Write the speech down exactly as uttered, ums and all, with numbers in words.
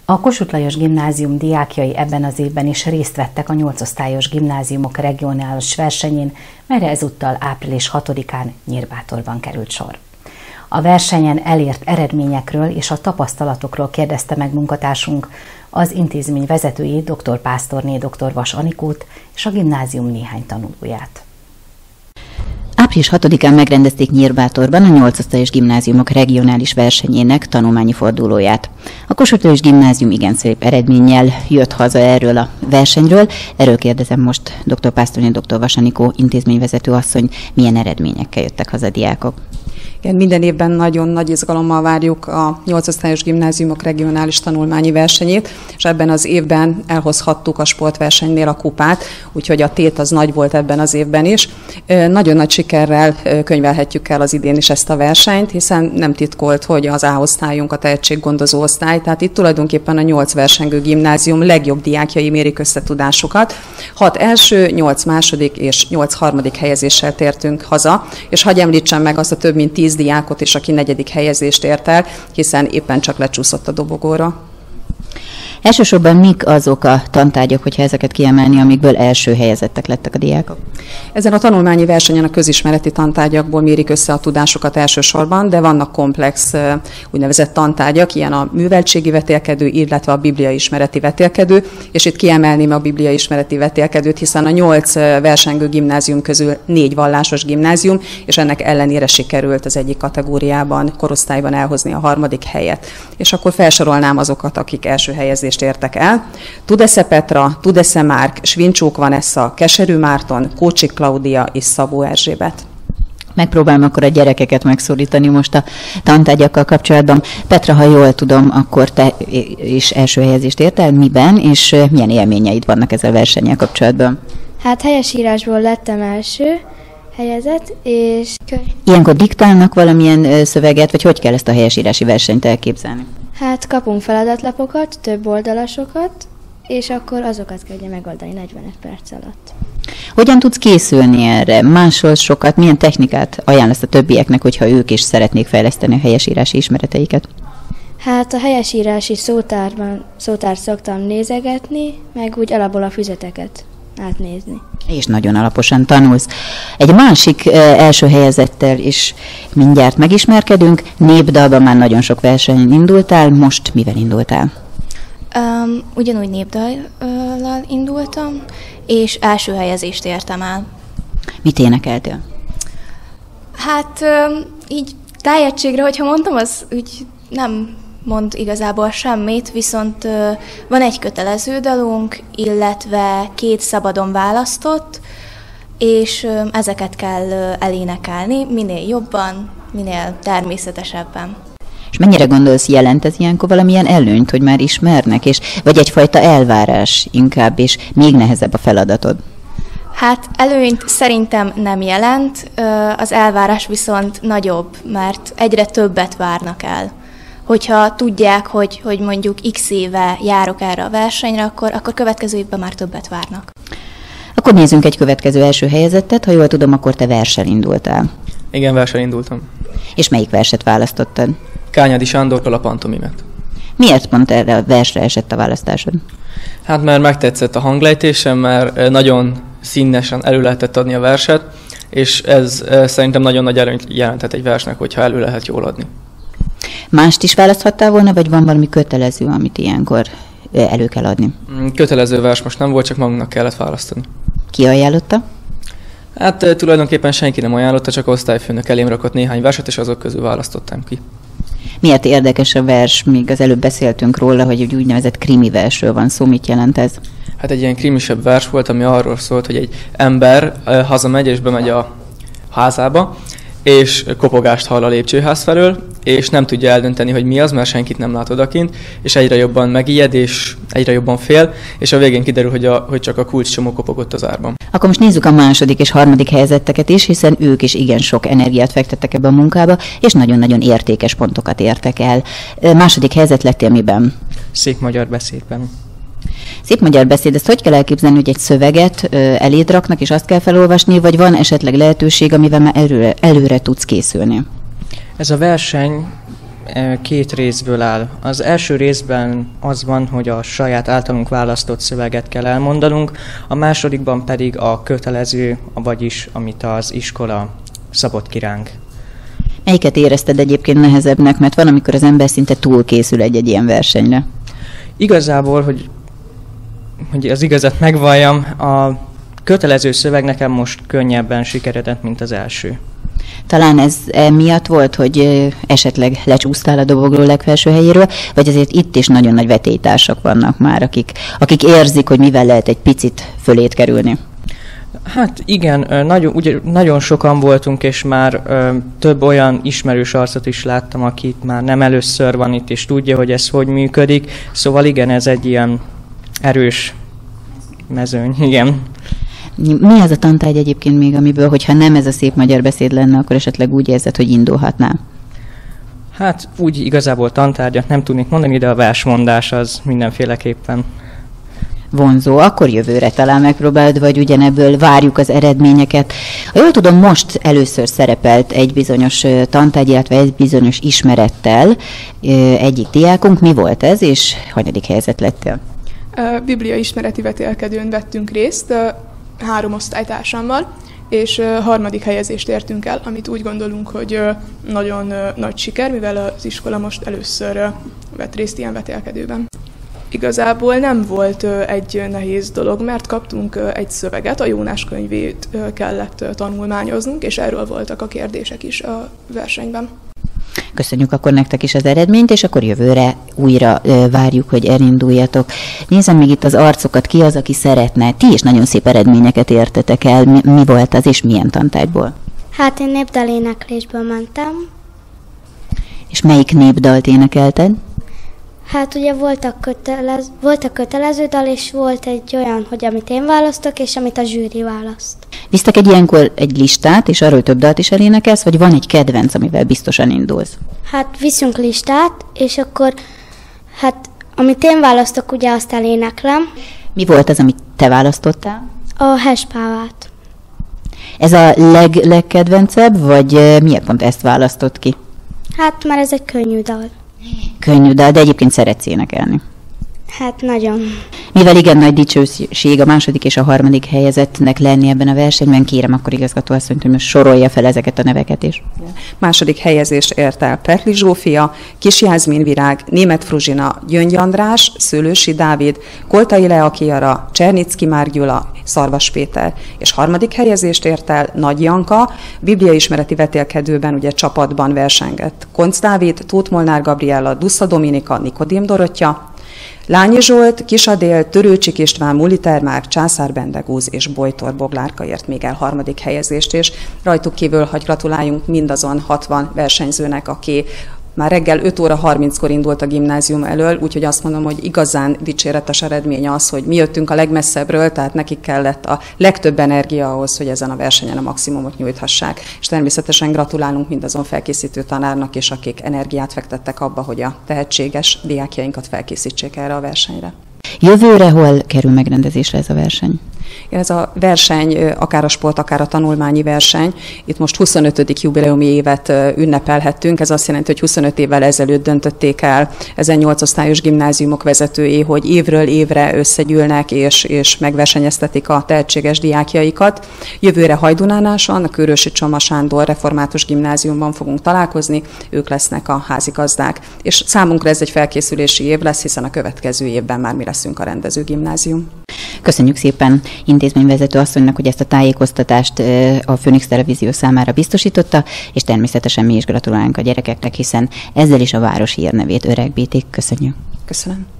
A Kossuth Lajos Gimnázium diákjai ebben az évben is részt vettek a nyolcosztályos gimnáziumok regionális versenyén, melyre ezúttal április hatodikán Nyírbátorban került sor. A versenyen elért eredményekről és a tapasztalatokról kérdezte meg munkatársunk az intézmény vezetőjét, dr. Pásztorné dr. Vas Anikót és a gimnázium néhány tanulóját. április hatodikán megrendezték Nyírbátorban a nyolcosztályos gimnáziumok regionális versenyének tanulmányi fordulóját. A Kossuth Lajos Gimnázium igen szép eredménnyel jött haza erről a versenyről. Erről kérdezem most dr. Pásztorné dr. Vas Anikó intézményvezető asszony, milyen eredményekkel jöttek haza a diákok. Igen, minden évben nagyon nagy izgalommal várjuk a nyolcosztályos gimnáziumok regionális tanulmányi versenyét, és ebben az évben elhozhattuk a sportversenynél a kupát, úgyhogy a tét az nagy volt ebben az évben is. Nagyon nagy sikerrel könyvelhetjük el az idén is ezt a versenyt, hiszen nem titkolt, hogy az A-osztályunk a tehetséggondozó osztály, tehát itt tulajdonképpen a nyolc versengő gimnázium legjobb diákjai mérik összetudásukat. Hat első, nyolc második és nyolc harmadik helyezéssel tértünk haza, és hadd említsem meg azt a több mint tíz diákot is, aki negyedik helyezést ért el, hiszen éppen csak lecsúszott a dobogóra. Elsősorban mik azok a tantárgyak, hogyha ezeket kiemelni, amikből első helyezettek lettek a diákok? Ezen a tanulmányi versenyen a közismereti tantárgyakból mérik össze a tudásukat elsősorban, de vannak komplex úgynevezett tantárgyak, ilyen a műveltségi vetélkedő, illetve a bibliaismereti vetélkedő, és itt kiemelném a bibliaismereti vetélkedőt, hiszen a nyolc versengő gimnázium közül négy vallásos gimnázium, és ennek ellenére sikerült az egyik kategóriában, korosztályban elhozni a harmadik helyet. És akkor felsorolnám azokat, akik első helyezést értek el. Tudesze Petra, Tudesze Márk, Svincsók Vanessa, Keserű Márton, Kócsik Klaudia és Szabó Erzsébet. Megpróbálom akkor a gyerekeket megszólítani most a tantárgyakkal kapcsolatban. Petra, ha jól tudom, akkor te is első helyezést értel, miben, és milyen élményeid vannak ezzel a versennyel kapcsolatban? Hát helyesírásból lettem első helyezett, és... Ilyenkor diktálnak valamilyen szöveget, vagy hogy kell ezt a helyesírási versenyt elképzelni? Hát kapunk feladatlapokat, több oldalasokat, és akkor azokat kell ugye megoldani negyvenöt perc alatt. Hogyan tudsz készülni erre? Máshol sokat, milyen technikát ajánlasz a többieknek, hogyha ők is szeretnék fejleszteni a helyesírási ismereteiket? Hát a helyesírási szótárban, szótárt szoktam nézegetni, meg úgy alapból a füzeteket átnézni. És nagyon alaposan tanulsz. Egy másik első helyezettel is mindjárt megismerkedünk. Népdalban már nagyon sok versenyen indultál, most mivel indultál? Um, ugyanúgy népdallal indultam, és első helyezést értem el. Mit énekeltél? Hát um, így tájegységre, hogyha mondtam, az úgy nem mond igazából semmit, viszont uh, van egy kötelező dalunk, illetve két szabadon választott, és uh, ezeket kell uh, elénekelni, minél jobban, minél természetesebben. És mennyire gondolsz, jelent ez ilyenkor valamilyen előnyt, hogy már ismernek, és vagy egyfajta elvárás inkább, és még nehezebb a feladatod? Hát előnyt szerintem nem jelent, az elvárás viszont nagyobb, mert egyre többet várnak el. Hogyha tudják, hogy, hogy mondjuk x éve járok erre a versenyre, akkor, akkor következő évben már többet várnak. Akkor nézzünk egy következő első helyezettet, ha jól tudom, akkor te verssel indultál. Igen, verssel indultam. És melyik verset választottad? Kányádi Sándortól a Pantomimet. Miért pont erre a versre esett a választásod? Hát mert megtetszett a hanglejtésem, mert nagyon színesen elő lehetett adni a verset, és ez szerintem nagyon nagy előnyt jelentett egy versnek, hogyha elő lehet jól adni. Mást is választhattál volna, vagy van valami kötelező, amit ilyenkor elő kell adni? Kötelező vers most nem volt, csak magunknak kellett választani. Ki ajánlotta? Hát tulajdonképpen senki nem ajánlotta, csak osztályfőnök elém rakott néhány verset, és azok közül választottam ki. Miért érdekes a vers? Még az előbb beszéltünk róla, hogy egy úgynevezett krimi versről van szó. Mit jelent ez? Hát egy ilyen krimisebb vers volt, ami arról szólt, hogy egy ember hazamegy és bemegy a házába, és kopogást hall a lépcsőház felől, és nem tudja eldönteni, hogy mi az, mert senkit nem lát odakint, és egyre jobban megijed, és egyre jobban fél, és a végén kiderül, hogy, a, hogy csak a kulcscsomó kopogott az árban. Akkor most nézzük a második és harmadik helyezetteket is, hiszen ők is igen sok energiát fektettek ebbe a munkába, és nagyon-nagyon értékes pontokat értek el. Második helyzet lettél miben? Szép magyar beszédben. Szép magyar beszéd, ezt hogy kell elképzelni, hogy egy szöveget ö, eléd raknak, és azt kell felolvasni, vagy van esetleg lehetőség, amivel már előre, előre tudsz készülni? Ez a verseny két részből áll. Az első részben az van, hogy a saját általunk választott szöveget kell elmondanunk, a másodikban pedig a kötelező, vagyis amit az iskola szabott ki ránk. Melyiket érezted egyébként nehezebbnek, mert van, amikor az ember szinte túl készül egy-egy ilyen versenyre? Igazából, hogy, hogy az igazat megvalljam, a kötelező szöveg nekem most könnyebben sikeredett, mint az első. Talán ez miatt volt, hogy esetleg lecsúsztál a dobogról legfelső helyéről, vagy azért itt is nagyon nagy vetélytársak vannak már, akik, akik érzik, hogy mivel lehet egy picit fölét kerülni? Hát igen, nagyon, ugye, nagyon sokan voltunk, és már ö, több olyan ismerős arcot is láttam, akit már nem először van itt, és tudja, hogy ez hogy működik. Szóval igen, ez egy ilyen erős mezőny, igen. Mi az a tantárgy egyébként még, amiből, hogyha nem ez a szép magyar beszéd lenne, akkor esetleg úgy érzed, hogy indulhatnál? Hát úgy igazából tantárgyat nem tudnék mondani, de a versmondás az mindenféleképpen vonzó. Akkor jövőre talán megpróbálod, vagy ugyanebből várjuk az eredményeket. Ha jól tudom, most először szerepelt egy bizonyos tantárgy, illetve egy bizonyos ismerettel egyik diákunk. Mi volt ez, és hanyadik helyzet lettél? Biblia ismereti vetélkedőn vettünk részt három osztálytársammal, és harmadik helyezést értünk el, amit úgy gondolunk, hogy nagyon nagy siker, mivel az iskola most először vett részt ilyen vetélkedőben. Igazából nem volt egy nehéz dolog, mert kaptunk egy szöveget, a Jónás könyvét kellett tanulmányoznunk, és erről voltak a kérdések is a versenyben. Köszönjük akkor nektek is az eredményt, és akkor jövőre újra várjuk, hogy elinduljatok. Nézem még itt az arcokat, ki az, aki szeretne. Ti is nagyon szép eredményeket értetek el. Mi, mi volt az, és milyen tantárgyból? Hát én népdaléneklésből mentem. És melyik népdalt énekelted? Hát ugye voltak kötelez, volt a kötelező dal, és volt egy olyan, hogy amit én választok, és amit a zsűri választ. Visztek egy ilyenkor egy listát, és arról több dalt is elénekelsz, vagy van egy kedvenc, amivel biztosan indulsz? Hát viszünk listát, és akkor hát amit én választok, ugye azt eléneklem. Mi volt az, amit te választottál? A Hespávát. Ez a leg, legkedvencebb, vagy miért pont ezt választott ki? Hát már ez egy könnyű dal. Könnyű dal, de egyébként szeretsz énekelni. Hát nagyon. Mivel igen nagy dicsőség a második és a harmadik helyezettnek lenni ebben a versenyben, kérem akkor igazgató asszonyt, hogy most sorolja fel ezeket a neveket is. Második helyezést ért el Pertli Zsófia, Kis Jászmin Virág, Németh Fruzsina, Gyöngy András, Szőlősi Dávid, Koltai Lea Kiara, Csernicki Márk-Gyula, Szarvas Péter. És harmadik helyezést ért el Nagy Janka, bibliaismereti vetélkedőben ugye csapatban versengett. Koncz Dávid, Tóth Molnár Gabriella, Dusza Dominika, Nikodém Dorottya, Lányi Zsolt, Kis Adél, Törőcsik István, Muliter Márk, Császár Bendegúz és Bojtor Boglárka ért még el harmadik helyezést, és rajtuk kívül hagy gratuláljunk mindazon hatvan versenyzőnek, aki már reggel öt óra harminckor indult a gimnázium elől, úgyhogy azt mondom, hogy igazán dicséretes eredmény az, hogy mi jöttünk a legmesszebbről, tehát nekik kellett a legtöbb energia ahhoz, hogy ezen a versenyen a maximumot nyújthassák. És természetesen gratulálunk mindazon felkészítő tanárnak is, akik energiát fektettek abba, hogy a tehetséges diákjainkat felkészítsék erre a versenyre. Jövőre hol kerül megrendezésre ez a verseny? Ez a verseny, akár a sport, akár a tanulmányi verseny. Itt most huszonötödik jubileumi évet ünnepelhettünk. Ez azt jelenti, hogy huszonöt évvel ezelőtt döntötték el ezen nyolc osztályos gimnáziumok vezetői, hogy évről évre összegyűlnek és, és megversenyeztetik a tehetséges diákjaikat. Jövőre Hajdunánáson, a Kőrösi Csoma Sándor Református Gimnáziumban fogunk találkozni. Ők lesznek a házigazdák. És számunkra ez egy felkészülési év lesz, hiszen a következő évben már mi leszünk a rendező gimnázium. Köszönjük szépen intézményvezető asszonynak, hogy ezt a tájékoztatást a Főnix Televízió számára biztosította, és természetesen mi is gratulálunk a gyerekeknek, hiszen ezzel is a város hírnevét öregbítik. Köszönjük. Köszönöm.